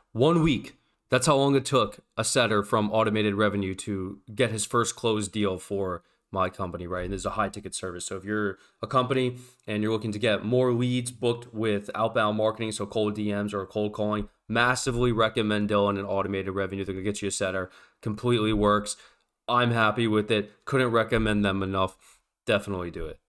1 week. That's how long it took a setter from Automated Revenue to get his first closed deal for my company, right? And this is a high ticket service. So if you're a company and you're looking to get more leads booked with outbound marketing, so cold DMs or cold calling, massively recommend Dylan and Automated Revenue. They're gonna get you a setter. Completely works. I'm happy with it. Couldn't recommend them enough. Definitely do it.